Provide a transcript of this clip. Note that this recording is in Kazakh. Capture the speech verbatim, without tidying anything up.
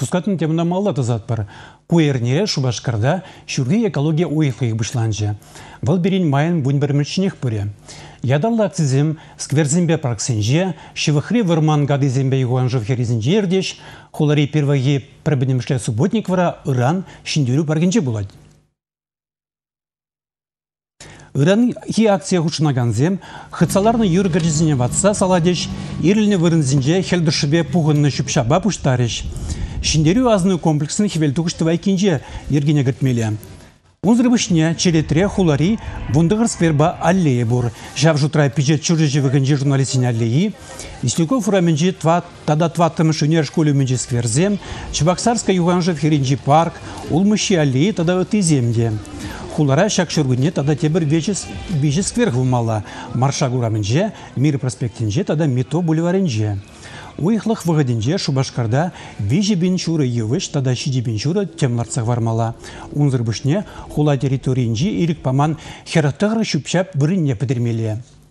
Кускатын темна малла тазат бар. Куернере Шубашкарда шүрге экология уйықлығы бұшланжы. Вал берін майын бұн бір мүрчінек бұре. Ядалла акцизем скверзимбе парксенже, шивахри варман гады зембе юанжов херизинже ердеш, холари перваги пробедемшле субботник вара Иран шиндюрю паргенже булад. Иран хи акция хучнаган зем, хыцаларны юргаржизине ватса саладеш, ирліне вырынзинже хелдышыбе пуғынны шүпшаба пуштареш. Шиндерю азны комплексны хевелтуғыштывай кенже ергене гіртмелі. Унзрыбышне черетре хулари бундығыр сверба аллея бур. Жав жутрай пиджет чуржевы гынже журналистин аллеи. Истюков ураменджи тада тваттымыш унер школы менджи скверзем, Чебоксарска юганжев херинджи парк, улмыщи аллеи тада өты земде. Хулара шак шургыне тада тебір бежі сквер ғылмала. Маршаг ураменже, Мир проспектинже тада метро бульваринже. Уйхлых выгодинже Шубашкарда вижи бенчуры евыш тада шиди бенчуры темларцах вармала. Унзырбышне хула территориинже ирик паман хераттагры шупшап бірінне підірмелі.